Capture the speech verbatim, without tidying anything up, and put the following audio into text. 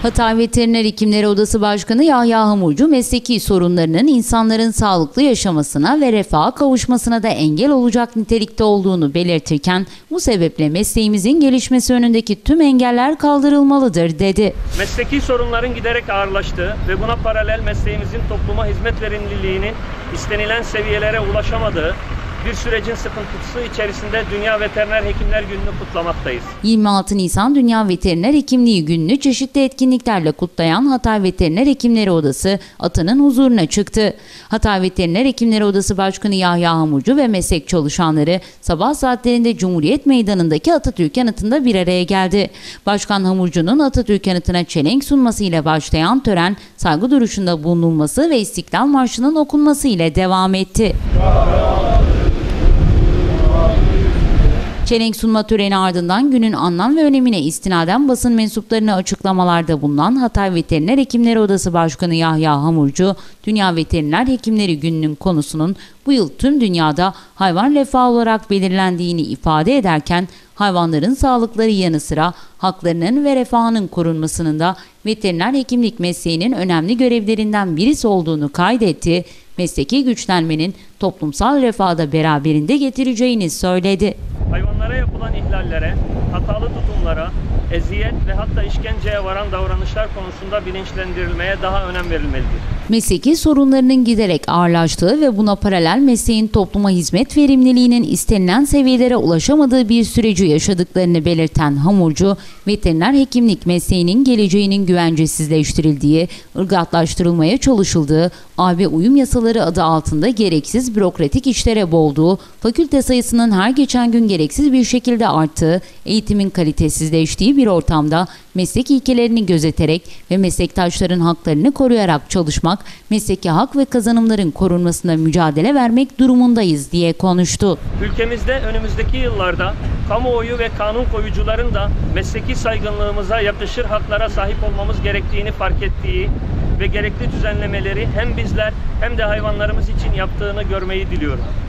Hatay Veteriner Hekimleri Odası Başkanı Yahya Hamurcu, mesleki sorunlarının insanların sağlıklı yaşamasına ve refaha kavuşmasına da engel olacak nitelikte olduğunu belirtirken, bu sebeple mesleğimizin gelişmesi önündeki tüm engeller kaldırılmalıdır dedi. Mesleki sorunların giderek ağırlaştığı ve buna paralel mesleğimizin topluma hizmet verimliliğinin istenilen seviyelere ulaşamadığı bir sürecin sıkıntısı içerisinde Dünya Veteriner Hekimler Günü'nü kutlamaktayız. yirmi altı Nisan Dünya Veteriner Hekimliği Günü'nü çeşitli etkinliklerle kutlayan Hatay Veteriner Hekimleri Odası Atan'ın huzuruna çıktı. Hatay Veteriner Hekimleri Odası Başkanı Yahya Hamurcu ve meslek çalışanları sabah saatlerinde Cumhuriyet Meydanı'ndaki Atatürk Anıtı'nda bir araya geldi. Başkan Hamurcu'nun Atatürk Anıtı'na çelenk sunması ile başlayan tören, saygı duruşunda bulunulması ve İstiklal Marşı'nın okunması ile devam etti. Çelenk sunma töreni ardından günün anlam ve önemine istinaden basın mensuplarına açıklamalarda bulunan Hatay Veteriner Hekimleri Odası Başkanı Yahya Hamurcu, Dünya Veteriner Hekimleri Günü'nün konusunun bu yıl tüm dünyada hayvan refahı olarak belirlendiğini ifade ederken, hayvanların sağlıkları yanı sıra haklarının ve refahının korunmasının da veteriner hekimlik mesleğinin önemli görevlerinden birisi olduğunu kaydetti, mesleki güçlenmenin toplumsal refahı da beraberinde getireceğini söyledi. Hayvanlara yapılan ihlallere, hatalı tutumlara, eziyet ve hatta işkenceye varan davranışlar konusunda bilinçlendirilmeye daha önem verilmelidir. Mesleki sorunlarının giderek ağırlaştığı ve buna paralel mesleğin topluma hizmet verimliliğinin istenilen seviyelere ulaşamadığı bir süreci yaşadıklarını belirten Hamurcu, veteriner hekimlik mesleğinin geleceğinin güvencesizleştirildiği, ırgatlaştırılmaya çalışıldığı, A B uyum yasaları adı altında gereksiz bürokratik işlere boğduğu, fakülte sayısının her geçen gün gereksiz bir şekilde arttığı, eğitimin kalitesizleştiği bir ortamda meslek ilkelerini gözeterek ve meslektaşların haklarını koruyarak çalışmak, mesleki hak ve kazanımların korunmasına mücadele vermek durumundayız diye konuştu. Ülkemizde önümüzdeki yıllarda kamuoyu ve kanun koyucuların da mesleki saygınlığımıza yakışır haklara sahip olmamız gerektiğini fark ettiği ve gerekli düzenlemeleri hem bizler hem de hayvanlarımız için yaptığını görmeyi diliyorum.